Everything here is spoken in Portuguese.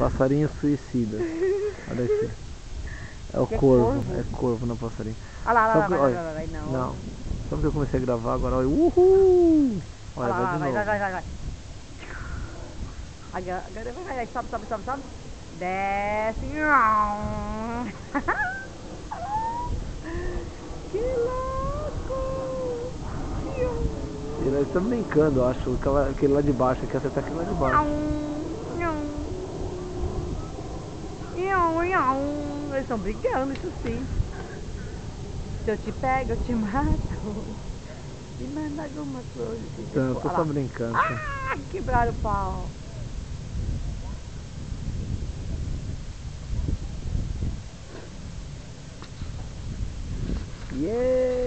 Passarinho suicida. Olha aqui. É o Que é corvo. corvo? É corvo, não passarinho. Olha lá, Só que, olha, vai, não. não. Só que eu comecei a gravar agora, olha. Uhul! Olha, Olha lá, vai de novo. vai. Agora vai, sobe. Desce. Que louco! Eles estão brincando, eu acho. Aquele lá de baixo, quer acertar aquele lá de baixo. Eles estão brigando, isso sim. Se eu te pego, eu te mato. Me manda alguma coisa. Então, eu tô Olha só lá. brincando. Ah, quebraram o pau. Yeah!